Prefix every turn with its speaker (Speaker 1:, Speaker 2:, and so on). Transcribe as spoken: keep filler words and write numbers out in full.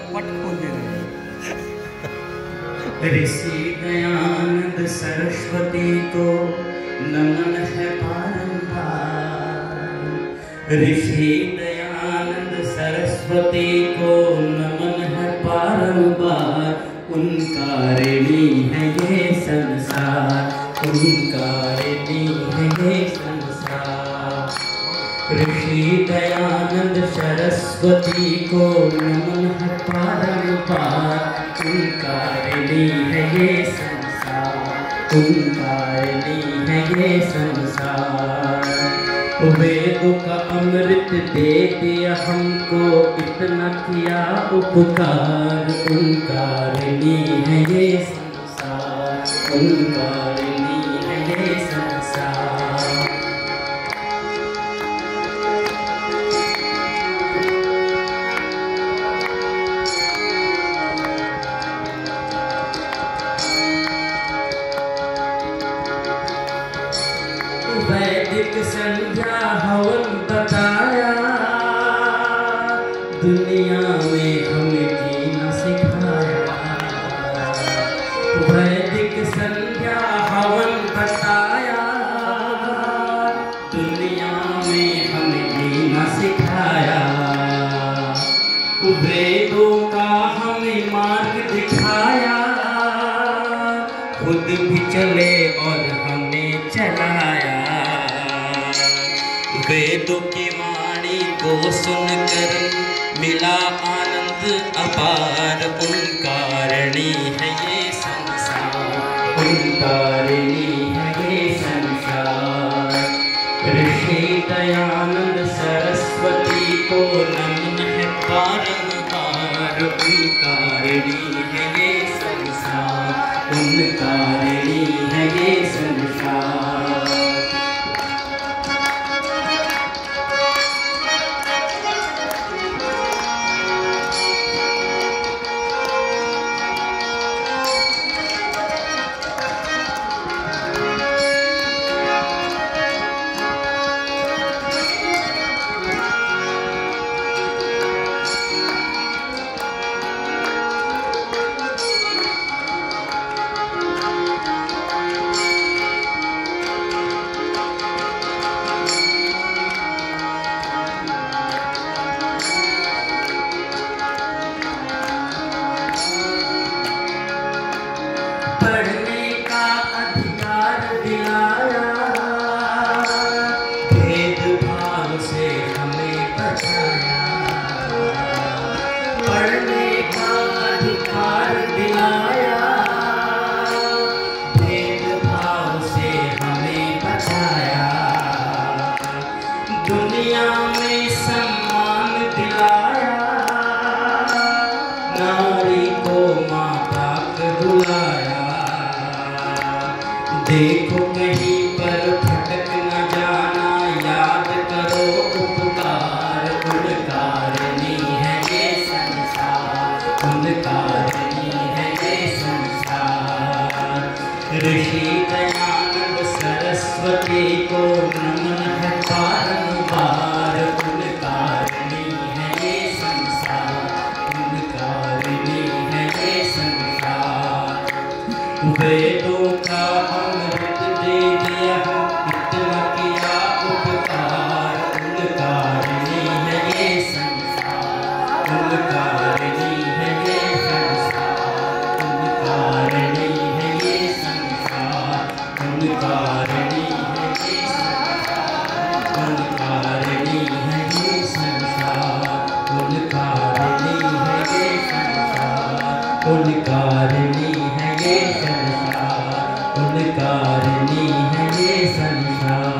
Speaker 1: पट खोल दे रहे हैं।
Speaker 2: ऋषि दयानंद सरस्वती को नमन है बारंबार। ऋषि दयानंद सरस्वती को नमन है बारंबार। उनका ऋणी है ये संसार, उनका ऋणी है ये संसार। ऋषि दयानंद सरस्वती को नमन है बारंबार। उनका ऋणी है ये संसार, उनका ऋणी है ये संसार। वेदों का अमृत दे दिया हमको, इतना किया उपकार। उनका ऋणी है ये संसार, उनका ऋणी है ये संसार। वैदिक संध्या हवन बताया, दुनिया में हमें जीना सिखाया। वैदिक संध्या हवन बताया, दुनिया में हमें जीना सिखाया। वेदों का हमें मार्ग दिखाया, खुद भी चले और हमें चलाया। वेदों की वाणी को सुनकर मिला आनंद अपार। उनका ऋणी है ये संसार, उनका ऋणी है ये संसार। ऋषि दयानंद सरस्वती को नमन है बारंबार। उनका ऋणी है ये संसार, उनका ऋणी है ये संसार। पढ़ने का अधिकार दिलाया, भेदभाव से हमें बचाया। पढ़ने का अधिकार दिलाया, भेदभाव से हमें बचाया। दुनिया में सम्मान दिलाया, नारी को माता बुलाया। देखो कहीं पर भटक न जाना, याद करो उपकार। उनका ऋणी है ये संसार, उनका ऋणी है ये संसार। ऋषि दयानंद सरस्वती को नमन है बारंबार। उनका ऋणी है ये संसार, उनका ऋणी है ये संसार। वेदों का अमृत दे दिया, इतना किया उपकार। उनका ऋणी है ये संसार, उनका ऋणी है ये संसार, उनका ऋणी है ये संसार, उनका ऋणी है ये संसार, उनका ऋणी है ये संसार, उनका ऋणी है ये संसार, उनका ऋणी है ये संसार, उनका ऋणी है ये संसार।